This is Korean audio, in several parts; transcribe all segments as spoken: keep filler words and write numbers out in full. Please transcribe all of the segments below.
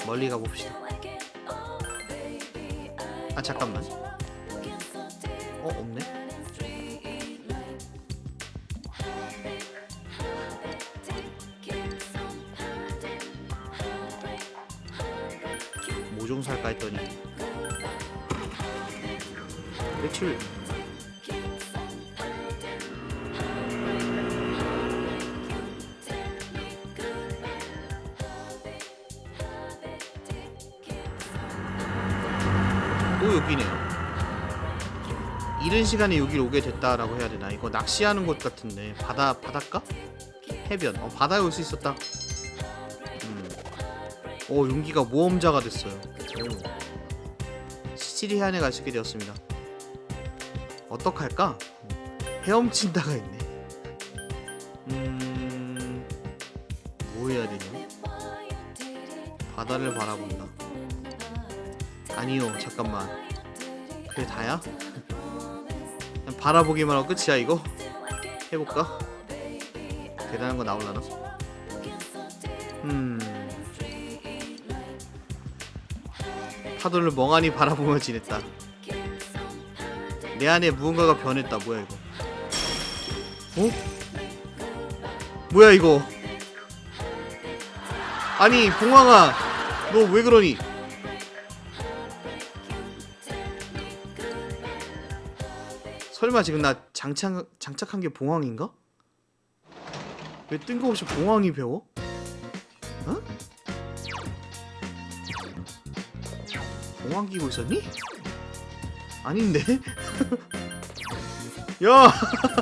멀리 가봅시다. 아 잠깐만. 어 없네. 모종 살까 했더니 매출 또 여기네요. 이른 시간에 여기를 오게 됐다라고 해야 되나? 이거 낚시하는 곳 같은데. 바다, 바닷가? 해변. 어, 바다에 올 수 있었다. 음. 오, 용기가 모험자가 됐어요. 오. 시치리 해안에 갈 수 있게 되었습니다. 어떡할까? 헤엄친다가 있네. 음... 뭐 해야 되냐? 바다를 바라본다. 아니요, 잠깐만. 그게 다야? 그냥 바라보기만 하고 끝이야 이거? 해볼까? 대단한 거 나올라나? 음... 파도를 멍하니 바라보며 지냈다. 내 안에 무언가가 변했다. 뭐야 이거? 어? 뭐야 이거? 아니 봉황아, 너 왜 그러니? 설마 지금 나 장착, 장착한 게 봉황인가? 왜 뜬금없이 봉황이 배워? 어? 봉황 끼고 있었니? 아닌데? 야!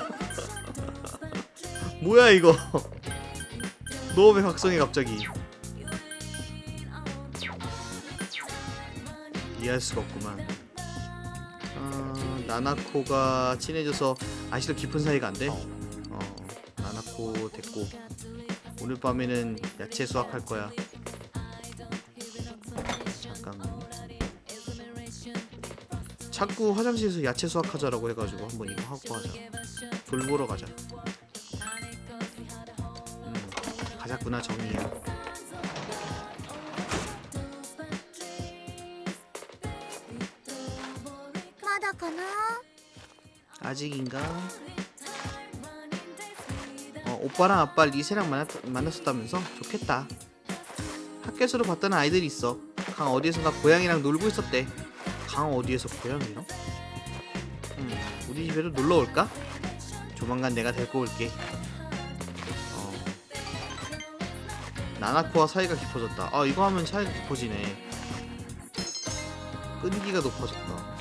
뭐야 이거? 너 왜 각성해 갑자기? 이해할 수가 없구만. 어, 나나코가 친해져서 아직도 깊은 사이가 안 돼? 어, 나나코 됐고 오늘 밤에는 야채 수확할 거야. 잠깐만. 자꾸 화장실에서 야채 수확하자라고 해가지고 한번 이거 하고 하자. 돌 보러 가자. 음, 가자꾸나 정이야. 아직인가? 어, 오빠랑 아빠 리세랑 만났, 만났었다면서? 좋겠다. 학교에서도 봤던 아이들이 있어. 강 어디에선가 고양이랑 놀고 있었대. 강 어디에서 고양이랑? 음, 우리 집에도 놀러 올까? 조만간 내가 데리고 올게. 어. 나나코와 사이가 깊어졌다. 아, 이거 하면 사이가 깊어지네. 끈기가 높아졌다.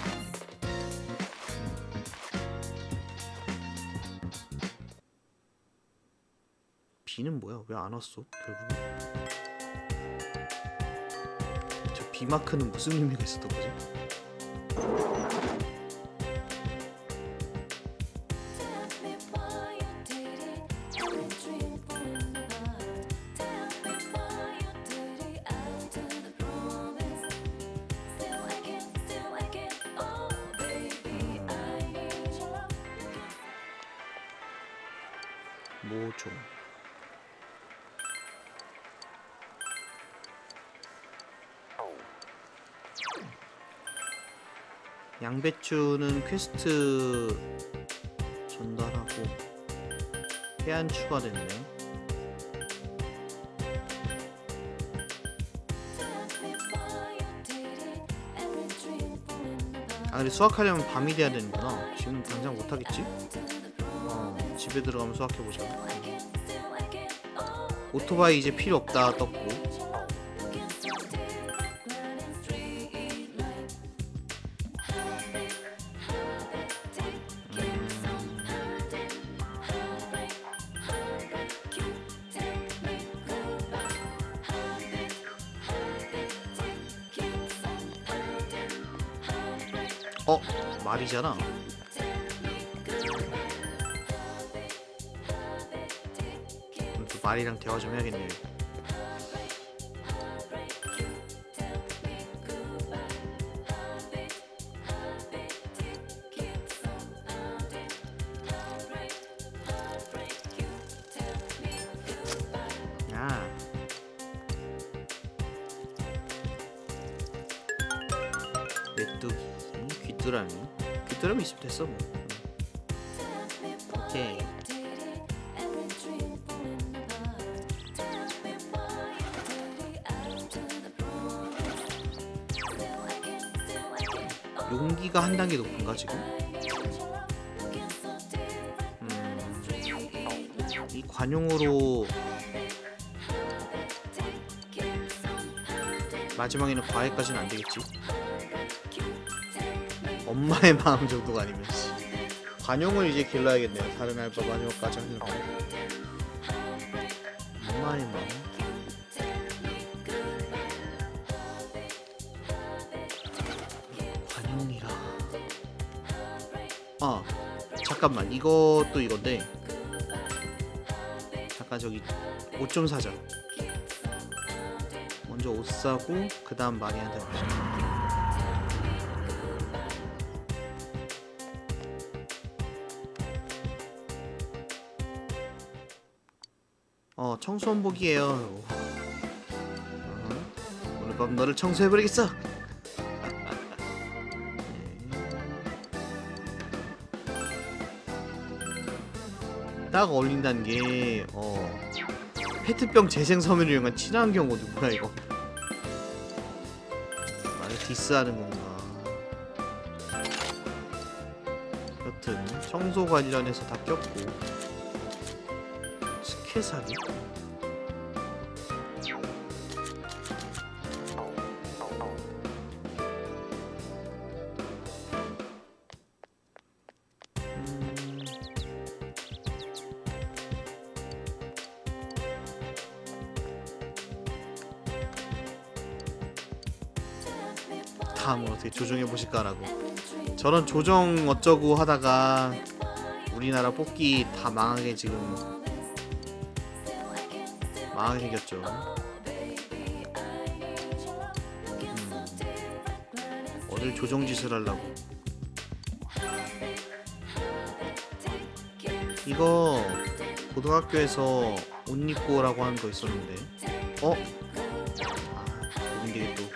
비는 뭐야? 왜 안 왔어? 결국에 저 비 마크는 무슨 의미가 있었던 거지? 모종 양배추는 퀘스트 전달하고 해안 추가됐네. 아 근데 수확하려면 밤이 돼야 되는구나. 지금 당장 못하겠지? 어, 집에 들어가면 수확해보자. 오토바이 이제 필요 없다 떴고. 어? 말이잖아. 또 말이랑 대화 좀 해야겠네. 야, 뚜기, 귀뚜라미. 귀뚜라미 있으면 됐어 뭐. 오케이. 용기가 한 단계 높은가 지금? 음, 이 관용으로 마지막에는 과외까지는 안 되겠지? 엄마의 마음 정도가 아니면 관용을 이제 길러야겠네요. 다른 알바 마지막까지 하려고. 엄마의 마음. 관용이라. 아 잠깐만, 이것도 이건데 잠깐 저기 옷 좀 사자. 먼저 옷 사고 그 다음 마리한테 가자. 어, 청소원복이에요. 어, 오늘 밤 너를 청소해버리겠어. 딱 어울린다는 게 어, 페트병 재생 섬유를 이용한 친환경 옷. 뭐야 이거? 나를 디스하는 건가? 여튼 청소 관련해서 다 꼈고. 스케사기? 다음은 어떻게 조정해보실까라고. 저런 조정 어쩌고 하다가 우리나라 뽑기 다 망하게 지금 망하게 생겼죠. 음, 어딜 조정짓을 하려고. 이거 고등학교에서 옷 입고 오라고 하는 거 있었는데 어? 아, 고민되게 또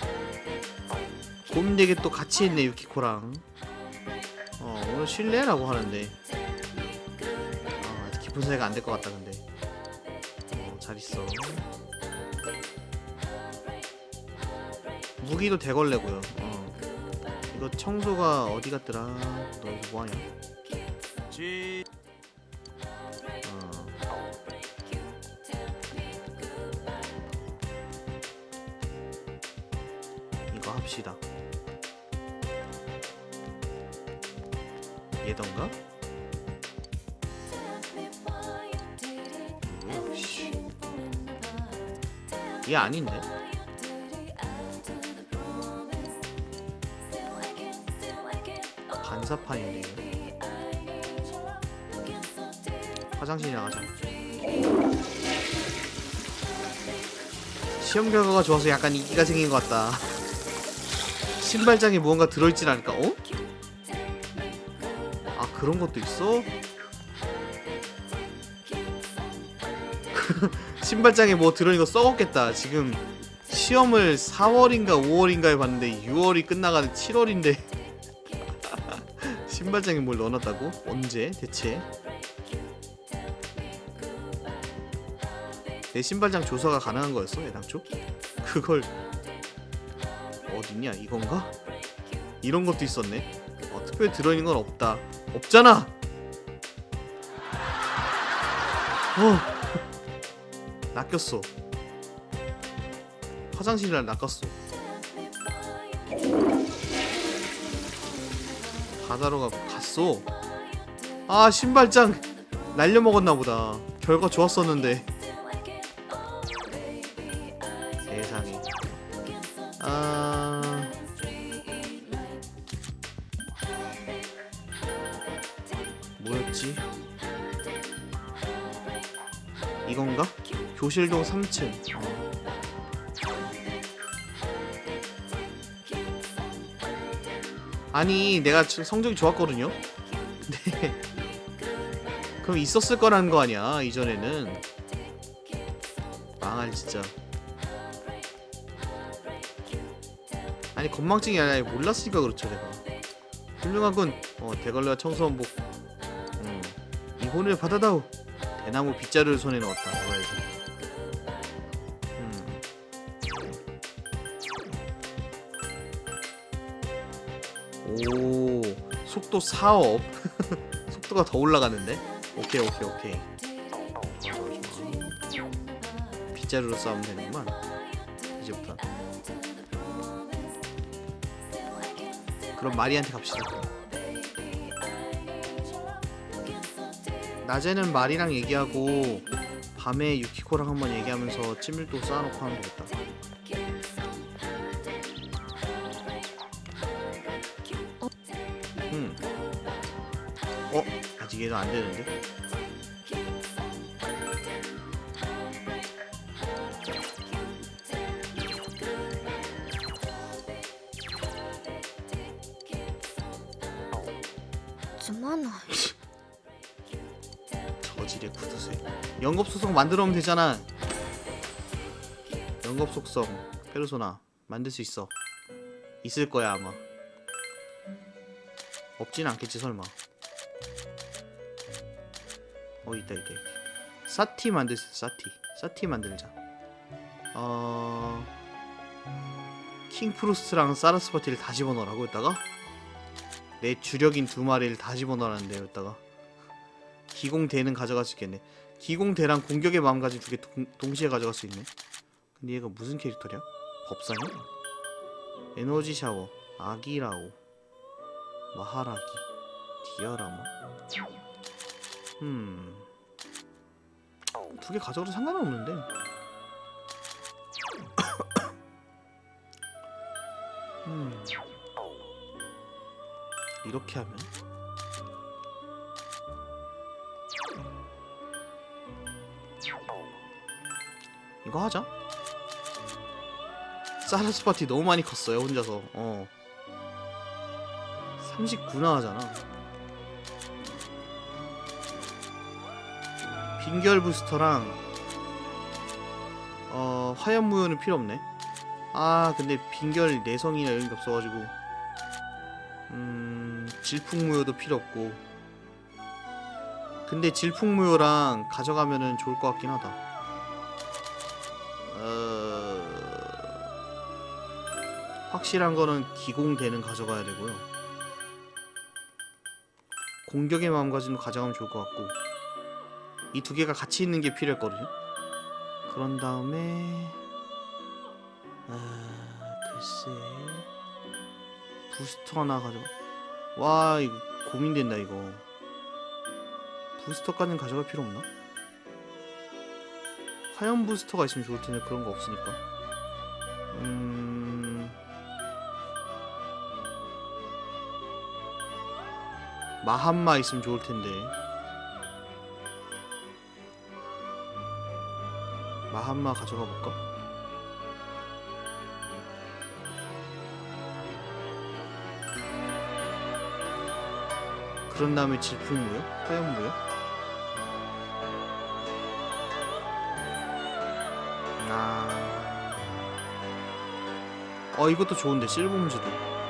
고민되게 또 같이 있네 유키코랑. 어 오늘 실례라고 하는데 아 아직 깊은 사이가 안 될 것 같다. 근데 어, 잘 있어. 무기도 대걸레고요. 어 이거 청소가 어디 갔더라? 너 이거 뭐하냐? 어 이거 합시다. 얘던가? 뭐야, 씨. 얘 아닌데? 반사판인데. 화장실 나가자. 시험 결과가 좋아서 약간 인기가 생긴 것 같다. 신발장에 무언가 들어있진 않을까? 어? 아 그런 것도 있어? 신발장에 뭐 들어있는 거 썩었겠다. 지금 시험을 사월인가 오월인가에 봤는데 유월이 끝나가는 칠월인데 신발장에 뭘 넣어놨다고? 언제 대체? 내 신발장 조사가 가능한 거였어 애당초? 그걸 어딨냐 이건가? 이런 것도 있었네. 어, 특별히 들어있는 건 없다. 없잖아! 어 낚였어. 화장실이랑 낚았어. 바다로 가, 갔어. 아 신발장 날려먹었나보다. 결과 좋았었는데. 세상에. 아... 뭐였지? 이건가? 교실동 삼 층. 어. 아니 내가 성적이 좋았거든요? 근데 그럼 있었을 거라는 거 아니야 이전에는. 망할 진짜. 아니 아니 건망증이 아니라 몰랐으니까 그렇죠 내가. 훌륭하군. 어 대걸레와 청소원복. 음. 이 혼을 받아다오. 대나무 빗자루를 손에 넣었다. 뭐야지. 음. 오 속도 사업. 속도가 더 올라가는데? 오케이 오케이 오케이. 빗자루로 싸우면 되는구만 이제부터. 그럼 마리한테 갑시다. 낮에는 마리랑 얘기하고 밤에 유키코랑 한번 얘기하면서 찜질도 쌓아놓고 하면 되겠다. 음. 어? 아직 얘가 안 되는데? 저질의 구두쇠. 연겁 속성 만들어 오면 되잖아. 연겁 속성 페르소나 만들 수 있어. 있을 거야 아마. 없진 않겠지 설마. 어 있다 있다 있다. 사티 만들 수 있어. 사티 사티 만들자. 어... 킹프루스트랑 사라스바티를 다 집어넣으라고 했다가 내 주력인 두 마리를 다 집어넣으라는데 여기다가 기공대는 가져갈 수 있겠네. 기공대랑 공격의 마음가짐 두 개 동시에 가져갈 수 있네. 근데 얘가 무슨 캐릭터냐? 법사냐? 에너지 샤워, 아기라오, 마하라기, 디아라마. 음, 두 개 가져가도 상관은 없는데. 음, 이렇게 하면 이거 하자. 사라스파티 너무 많이 컸어요 혼자서. 어 삼십구나 하잖아. 빈결 부스터랑 어 화염무효는 필요 없네. 아 근데 빈결 내성이나 이런 게 없어가지고 음 질풍무효도 필요 없고. 근데 질풍무효랑 가져가면은 좋을 것 같긴 하다. 어... 확실한 거는 기공대는 가져가야 되고요. 공격의 마음가짐도 가져가면 좋을 것 같고. 이 두 개가 같이 있는 게 필요했거든요. 그런 다음에 아... 글쎄 부스터 하나 가져가. 와 이거 고민된다 이거. 부스터까지는 가져갈 필요 없나? 화염 부스터가 있으면 좋을 텐데 그런 거 없으니까. 음... 마함마 있으면 좋을 텐데. 마함마 가져가 볼까? 그런 다음에 질풍무효? 화염무효? 아... 어 이것도 좋은데 실봉지도.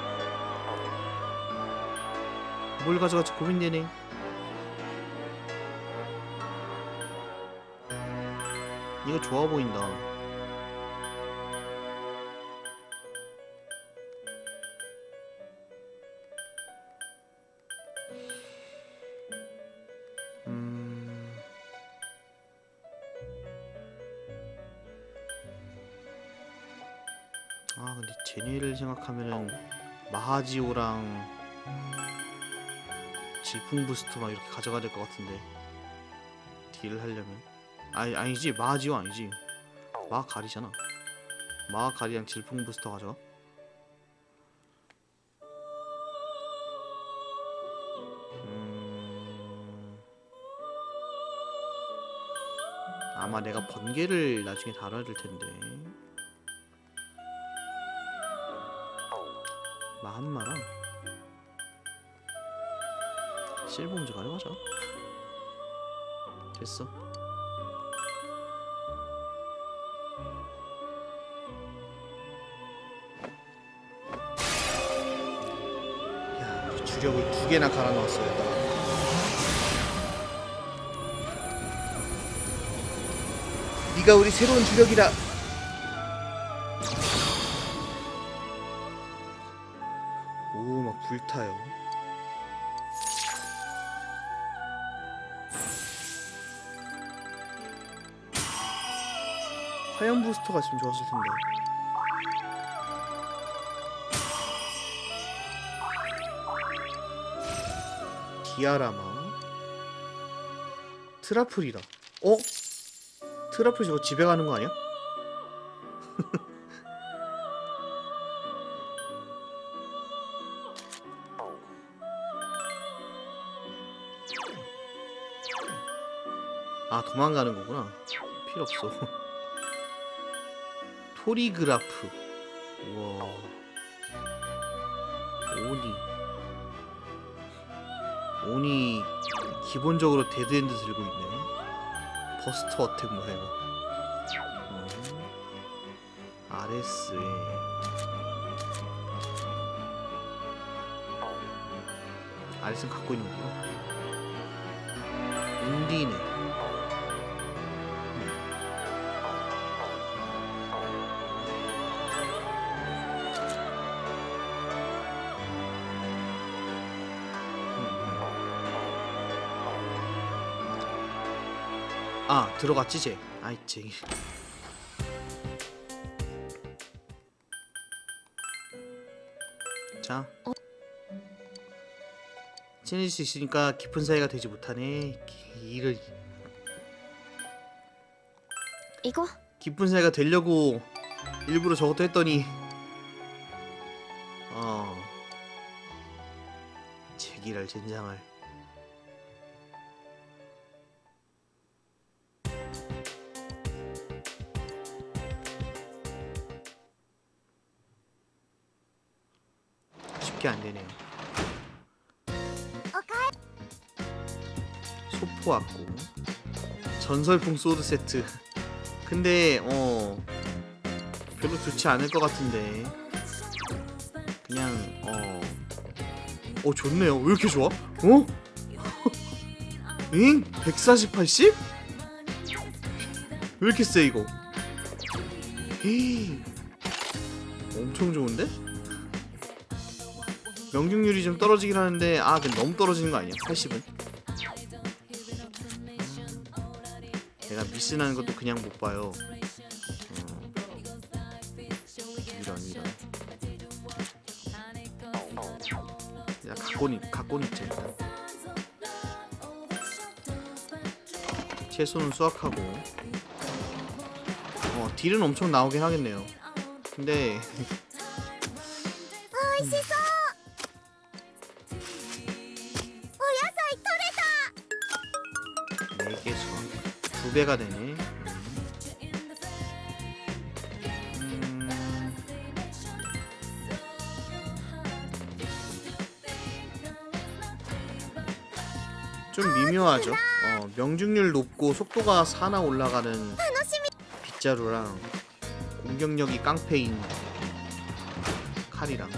뭘 가져갈지 고민되네. 이거 좋아 보인다. 음... 아 근데 쟤네를 생각하면은 마하지오랑 질풍 부스터 막 이렇게 가져가야 될 것 같은데 딜을 하려면. 아니 아니지 마하지오 아니지. 마하가리잖아. 마하가리랑 질풍 부스터 가져가. 음... 아마 내가 번개를 나중에 다뤄야 될 텐데. 마한마랑 실봉지 가져가자. 됐어. 주력을 두 개나 갈아 넣었어요. 여기다가. 네가 우리 새로운 주력이다. 오, 막 불타요. 화염 부스터가 있으면 좋았을 텐데. 디아라마, 트라플이다. 어? 트라플 저거 집에 가는 거 아니야? 아, 도망가는 거구나. 필요 없어. 토리그라프. 우와. 오니. 오니 기본적으로 데드핸드 들고 있네. 버스터 어택 뭐야 이거. 어. 아레스에 아레스는 갖고 있는 거구나. 운디네. 아, 들어갔지 쟤. 아이 쟤. 자, 친해질 수 있으니까 깊은 사이가 되지 못하네. 이를 이거? 깊은 사이가 되려고 일부러 저것도 했더니 어 제기랄 젠장할. 쉽게 안 되네요. 소포 왔고 전설풍 소드 세트. 근데 어 별로 좋지 않을 것 같은데 그냥 어 어 좋네요. 왜 이렇게 좋아? 어? 응? 백사십, 팔십? 왜 이렇게 세 이거? 에이, 엄청 좋은데? 명중률이 좀 떨어지긴 하는데 아 근데 너무 떨어지는 거 아니야? 팔십은? 내가 미스나는 것도 그냥 못 봐요. 어. 이런 이런. 야 갖고는 갖고는 있자 일단. 채소는 수확하고. 어 딜은 엄청 나오긴 하겠네요. 근데. 네 개 수확. 두 배가 되네. 음... 좀 미묘하죠. 어, 명중률 높고 속도가 사나 올라가는 빗자루랑 공격력이 깡패인 칼이랑.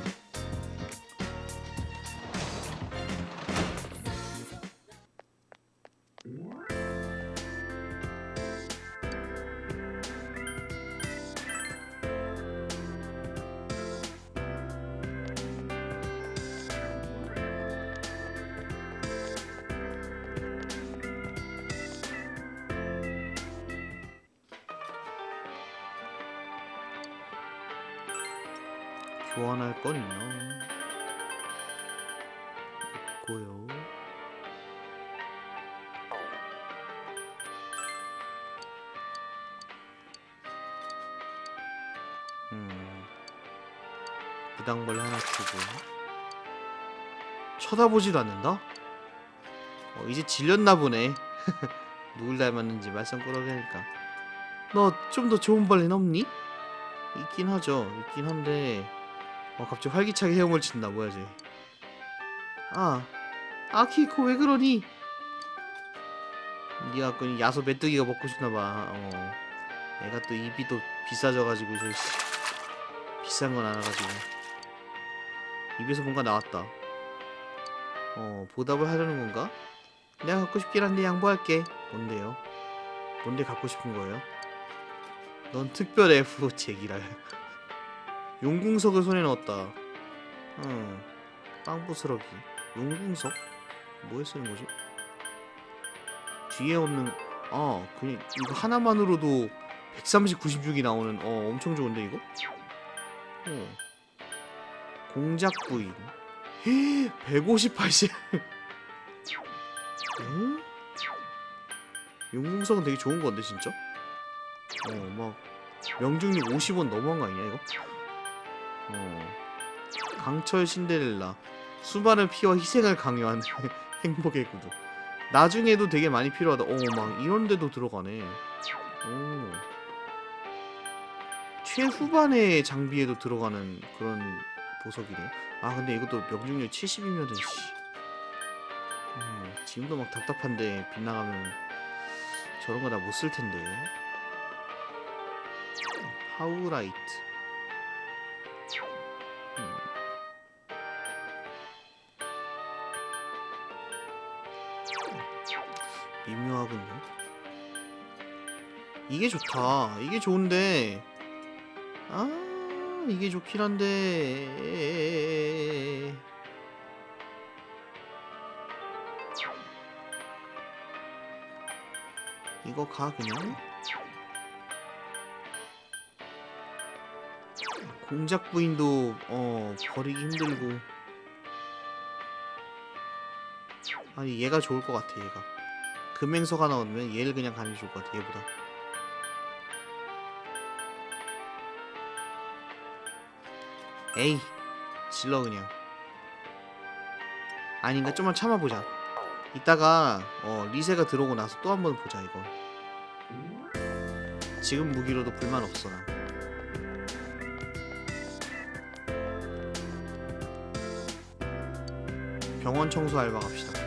교환할 건 있나? 없고요. 음, 부당벌레 하나 주고. 쳐다보지도 않는다? 어, 이제 질렸나 보네. 누굴 닮았는지 말썽 꾸러기니까. 너 좀 더 좋은 벌레는 없니? 있긴 하죠. 있긴 한데. 어, 갑자기 활기차게 헤엄을 친다. 뭐야 쟤. 아 아키코 왜 그러니? 니가 그 야소 메뚜기가 먹고 싶나봐. 어 애가 또 입이 또 비싸져가지고 저 씨, 비싼 건 알아가지고 입에서 뭔가 나왔다. 어, 보답을 하려는 건가? 내가 갖고 싶긴 한데 양보할게. 뭔데요? 뭔데 갖고 싶은 거예요? 넌 특별 F 제기랄. 용궁석을 손에 넣었다. 응. 빵부스러기. 용궁석? 뭐에 쓰는 거지? 뒤에 없는 아 그냥 이거 하나만으로도 백삼십, 구십육이 나오는 어 엄청 좋은데 이거? 어. 공작 부인 백오십, 팔십 응? 용궁석은 되게 좋은 건데 진짜? 어 막 명중률 오십 원 너무한 거 아니냐 이거? 어 강철 신데렐라 수많은 피와 희생을 강요한 행복의 구두 나중에도 되게 많이 필요하다. 오, 막 이런데도 들어가네. 오. 최후반의 장비에도 들어가는 그런 보석이네. 아 근데 이것도 명중률 칠십이면은 씨. 음, 지금도 막 답답한데 빗나가면 저런 거 다 못 쓸 텐데. 하우라이트. 음. 미묘하군요. 이게 좋다. 이게 좋은데 아 이게 좋긴 한데 이거 가 그냥 공작 부인도 어 버리기 힘들고 아니 얘가 좋을 것 같아. 얘가 금행서가 나오면 얘를 그냥 가는 게 좋을 것 같아. 얘보다 에이 질러 그냥. 아닌가? 좀만 참아보자. 이따가 어 리세가 들어오고 나서 또 한 번 보자 이거. 지금 무기로도 불만 없어 나. 병원 청소 알바 갑시다.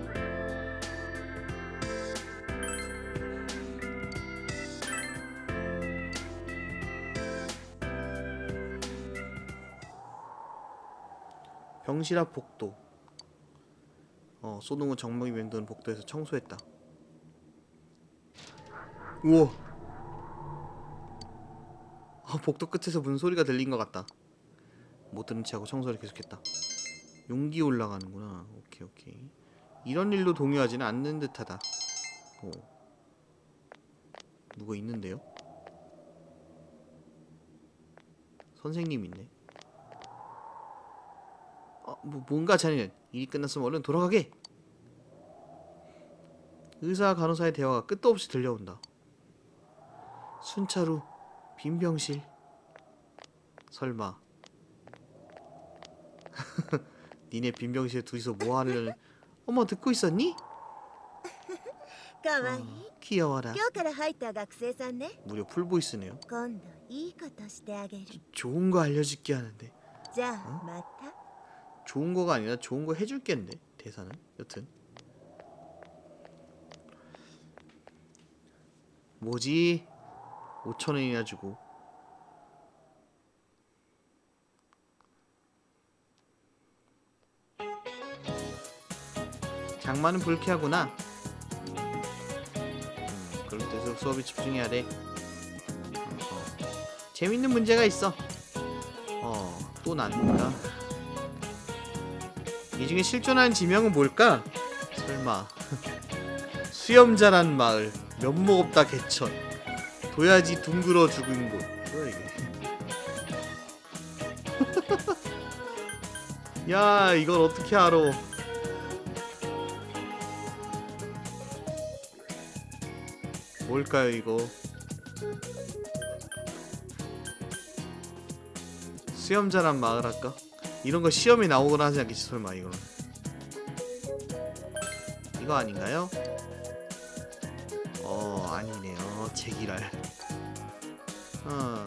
병실 앞 복도. 어, 소동은 정막이 맴도는 복도에서 청소했다. 우와. 아, 복도 끝에서 무슨 소리가 들린 것 같다. 못 들은 체하고 청소를 계속했다. 용기 올라가는구나. 오케이 오케이. 이런 일로 동요하지는 않는 듯하다. 오. 누가 있는데요? 선생님 있네. 어, 뭐, 뭔가 자네는 일이 끝났으면 얼른 돌아가게. 의사와 간호사의 대화가 끝도 없이 들려온다. 순차루 빈병실. 설마 니네 빈병실에 둘이서 뭐 하려는. 어머 듣고 있었니? 어, 귀여워라. 무려 풀보이스네요. 좋은 거 알려줄게 하는데. 어? 좋은 거가 아니라 좋은 거 해줄겠는데 대사는. 여튼 뭐지? 오천 원이나 주고. 장마는 불쾌하구나. 음, 그럴 때서 수업에 집중해야 돼. 어, 재밌는 문제가 있어. 어, 또 나는가? 이 중에 실존하는 지명은 뭘까? 설마 수염자란 마을, 면목 없다 개천, 도야지 둥그러 죽은 곳. 뭐야 이게? 야, 이걸 어떻게 알아? 뭘까요 이거? 수염자란 마을 할까? 이런 거 시험에 나오거나 하지 않겠지 설마 이거는. 이거 아닌가요? 어 아니네요. 제기랄. 어.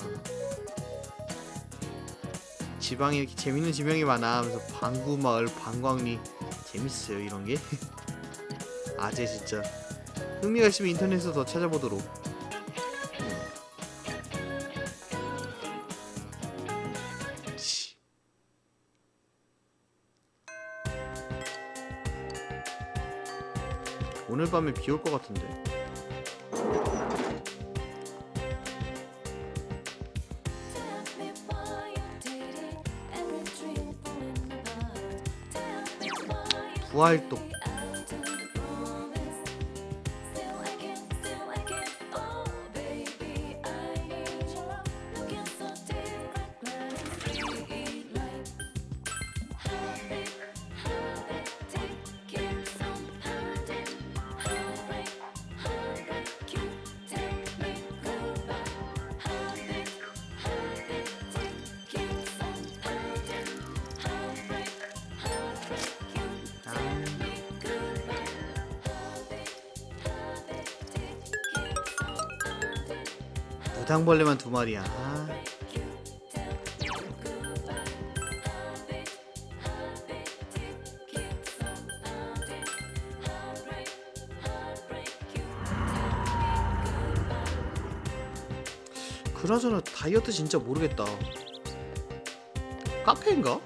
지방에 이렇게 재밌는 지명이 많아 하면서 방구마을, 방광리 재밌어요 이런게. 아재 진짜. 흥미가 있으면 인터넷에서 더 찾아보도록. 오늘 밤에 비 올 것 같은데. 부활동. 무당벌레만 두 마리야. 아. 그나저나 다이어트 진짜 모르겠다. 카페인가?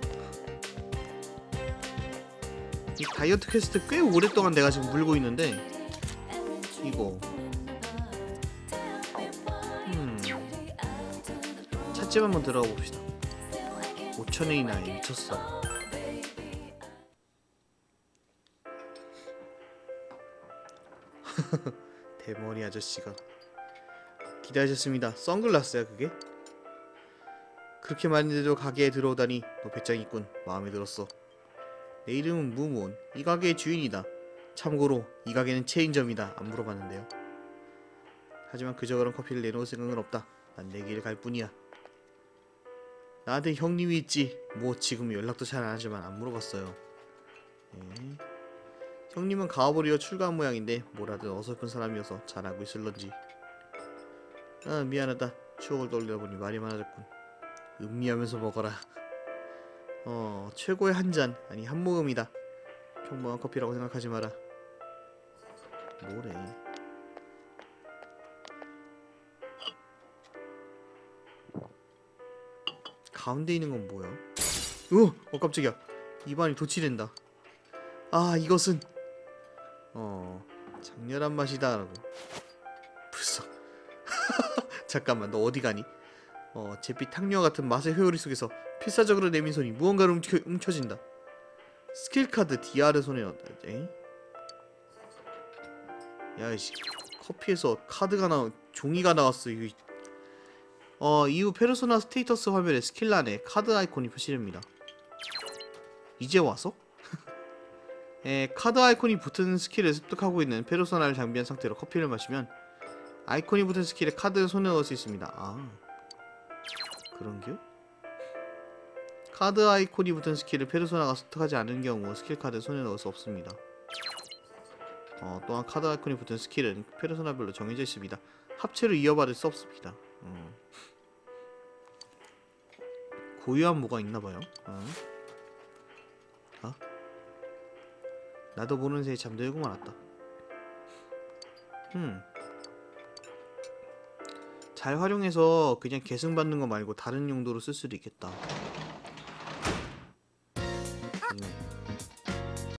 이 다이어트 퀘스트 꽤 오랫동안 내가 지금 물고 있는데 이거 음 찻집 한번 들어가 봅시다. 오천 엔이나 미쳤어. 대머리 아저씨가 기다리셨습니다. 선글라스야 그게? 그렇게 많은데도 가게에 들어오다니 너 배짱이군. 마음에 들었어. 내 이름은 무모온. 이 가게의 주인이다. 참고로 이 가게는 체인점이다. 안 물어봤는데요. 하지만 그저 그런 커피를 내놓을 생각은 없다. 난 내 길을 갈 뿐이야. 나한테 형님이 있지. 뭐 지금 연락도 잘 안하지만 안 물어봤어요. 네. 형님은 가와버리어 출가한 모양인데 뭐라든 어설픈 사람이어서 잘 알고 있을런지. 아 미안하다. 추억을 떠올려보니 말이 많아졌군. 음미하면서 먹어라. 어 최고의 한 잔 아니 한 모금이다. 평범한 커피라고 생각하지 마라. 뭐래. 가운데 있는 건 뭐야? 어! 어 깜짝이야. 입안이 도치된다. 아 이것은 어 장렬한 맛이다 라고. 불쌍. 잠깐만 너 어디 가니? 어 잿빛 탕류와 같은 맛의 회오리 속에서 필사적으로 내민 손이 무언가를 움켜, 움켜진다. 스킬카드 디아르 손에 넣었다. 에? 야이씨 커피에서 카드가 나온 종이가 나왔어. 이거. 어 이후 페르소나 스테이터스 화면에 스킬란에 카드 아이콘이 표시됩니다. 이제 와서? 에, 카드 아이콘이 붙은 스킬을 습득하고 있는 페르소나를 장비한 상태로 커피를 마시면 아이콘이 붙은 스킬에 카드를 손에 넣을 수 있습니다. 아 그런겨? 카드 아이콘이 붙은 스킬을 페르소나가 습득하지 않은 경우 스킬 카드를 손에 넣을 수 없습니다. 어, 또한 카드 아이콘이 붙은 스킬은 페르소나별로 정해져 있습니다. 합체로 이어받을 수 없습니다. 어. 고유한 뭐가 있나봐요. 어? 어? 나도 모르는 새에 잠들고 말았다. 음. 잘 활용해서 그냥 계승받는 거 말고 다른 용도로 쓸 수도 있겠다.